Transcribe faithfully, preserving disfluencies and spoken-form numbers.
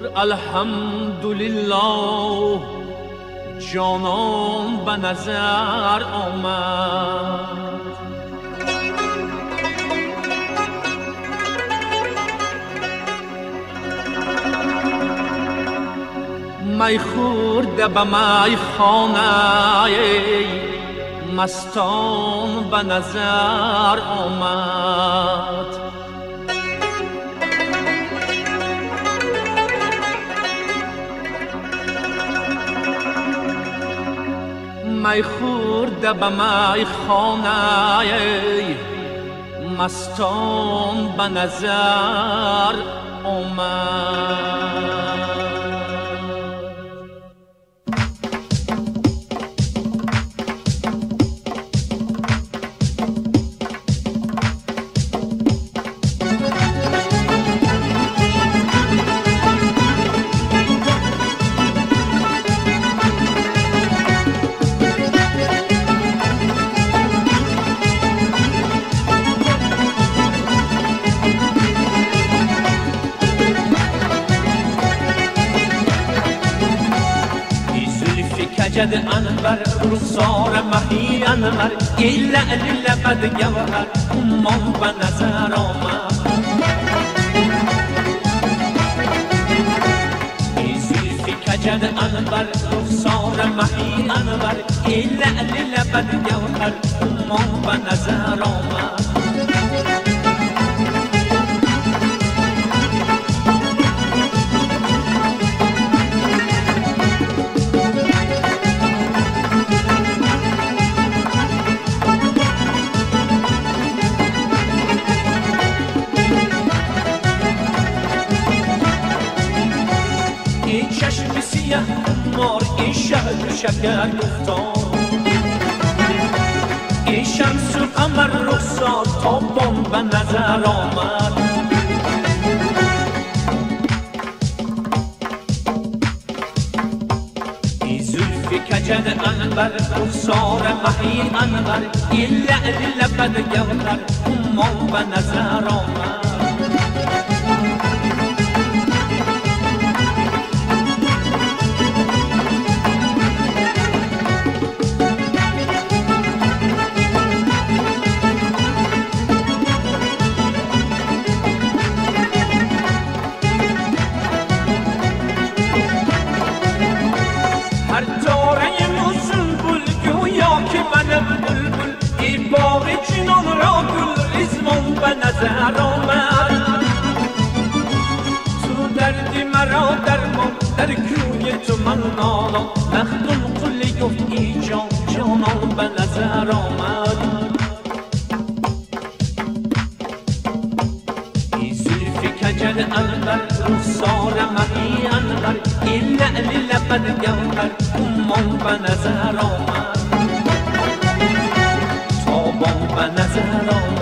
الحمدلله جانان به نظر آمد. می خورده به می خانه مستان به نظر آمد. می خورده به می خانه مستان به نظر آمد. کجد انور رخسار مهی انور ای لعل لبد گوهر امان به نظر آمد. ای زلفی کجد انور رخسار مهی انور ای لعل لبد گوهر امان به نظر آمد. چشم سیه مار این شهد شکر گفتان این شمس و قمر رخسار تابان به نظر آمد. این زلف کجد انور رخسار مهی انور این لعل لبد گوهر امان به نظر آمد. باغ جنان را گل ریزمان به نظر آمد. تو دردی مرا درمان در کوی تو من نالم مخدوم قلی گفت ای جان جانان به نظر آمد. ای زلفی کجد انور رخسار مهی انور ای لعل لبد گوهر امان به نظر آمد. به نظر آمد.